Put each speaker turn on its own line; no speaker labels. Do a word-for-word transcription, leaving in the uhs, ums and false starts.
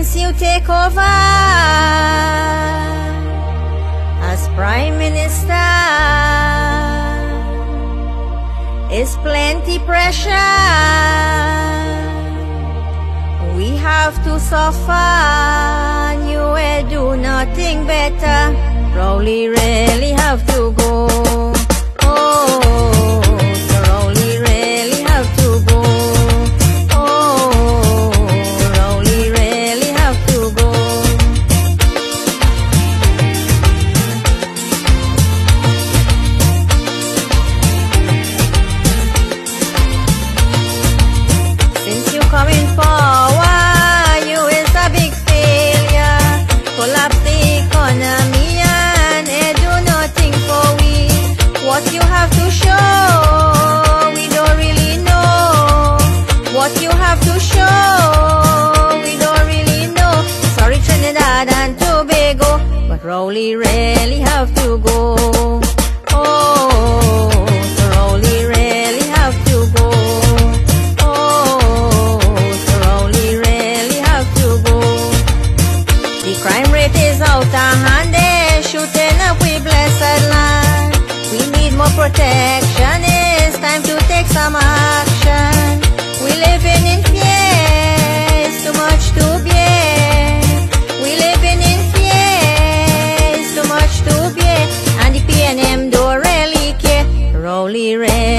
since you take over as Prime Minister, it's plenty pressure. We have to suffer, and you will do nothing better. Rowley really have to go. Oh, so Rowley really have to go. Oh, Rowley really have to go. Since you come in power, you is a big failure. Collapse the economy and it do nothing for we. What you have to show, we don't really know. What you have to show, we don't really know. Sorry Trinidad and Tobago, but Rowley really have to go. Oh, so Rowley really have to go. Oh, so Rowley really have to go. The crime rate is out of hand, they're shooting up we blessed land. We need more protection, it's time to take some action. We living in fear, it's too much to bear. We living in fear, it's too much to bear. And the P N M don't really care. Rowley really